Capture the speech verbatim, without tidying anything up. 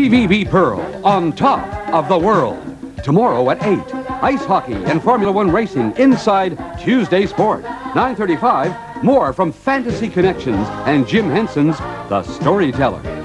T V B Pearl, on top of the world. Tomorrow at eight, ice hockey and Formula One racing inside Tuesday Sport. nine thirty-five, more from Fantasy Connections and Jim Henson's The Storyteller.